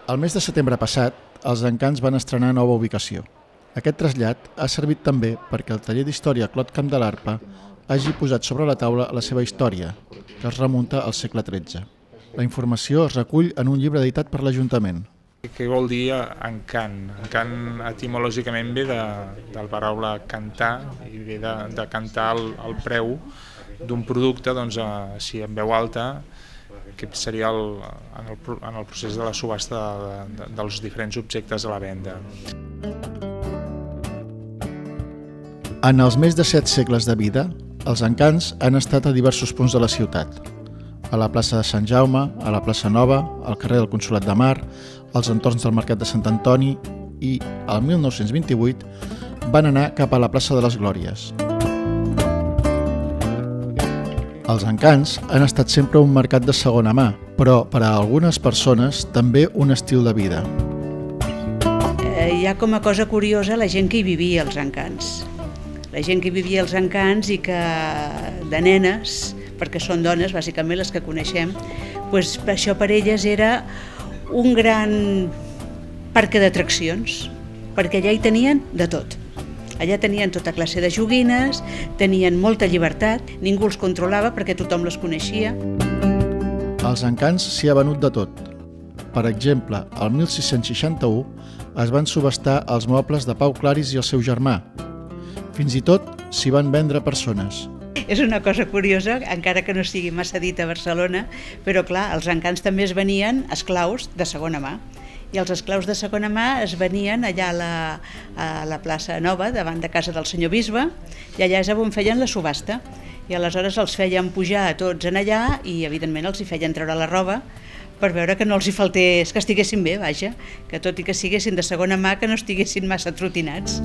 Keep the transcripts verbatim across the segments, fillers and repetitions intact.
El mes de setembre passat, els Encants van estrenar nova ubicació. Aquest trasllat ha servit també perquè el taller d'història Clot Camp de l'Arpa hagi posat sobre la taula la seva història, que es remunta al segle tretze. La informació es recull en un llibre editat per l'Ajuntament. Què vol dir encant? Encant etimològicament ve de, de la paraula cantar i ve de, de cantar el, el preu d'un producte, doncs, així en veu alta, que seria el, en, el, en el procés de la subhasta de, de, dels diferents objectes a la venda. En els més de set segles de vida, els encants han estat a diversos punts de la ciutat. A la plaça de Sant Jaume, a la plaça Nova, al carrer del Consolat de Mar, als entorns del Mercat de Sant Antoni i, el mil nou-cents vint-i-vuit, van anar cap a la plaça de les Glòries. Els encants han estat sempre un mercat de segona mà, però per a algunes persones també un estil de vida. Eh, hi ha com a cosa curiosa la gent que hi vivia als encants. La gent que hi vivia als encants i que de nenes, perquè són dones, bàsicament les que coneixem, doncs això per elles era un gran parc d'atraccions, perquè allà hi tenien de tot. Allà tenien tota classe de joguines, tenien molta llibertat, ningú els controlava perquè tothom les coneixia. Als encants s'hi ha venut de tot. Per exemple, el mil sis-cents seixanta-u es van subhastar els mobles de Pau Claris i el seu germà. Fins i tot s'hi van vendre persones. És una cosa curiosa, encara que no sigui massa dit a Barcelona, però clar, els encants també es venien esclaus de segona mà. I els esclaus de segona mà es venien allà a la, a la plaça Nova, davant de casa del senyor bisbe, i allà és on feien la subhasta. I aleshores els feien pujar a tots en allà i evidentment els hi feien treure la roba per veure que no els hi faltés, que estiguessin bé, vaja, que tot i que siguessin de segona mà, que no estiguessin massa trotinats.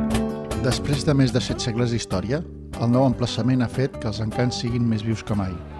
Després de més de set segles d'història, el nou emplaçament ha fet que els encants siguin més vius que mai.